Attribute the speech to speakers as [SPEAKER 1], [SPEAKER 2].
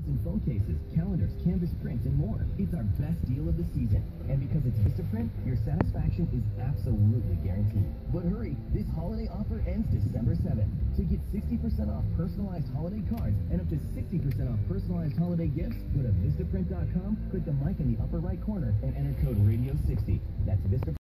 [SPEAKER 1] and phone cases, calendars, canvas prints, and more. It's our best deal of the season. And because it's Vistaprint, your satisfaction is absolutely guaranteed. But hurry, this holiday offer ends December 7th. To get 60% off personalized holiday cards and up to 60% off personalized holiday gifts, go to Vistaprint.com, click the mic in the upper right corner, and enter code RADIO60. That's Vistaprint.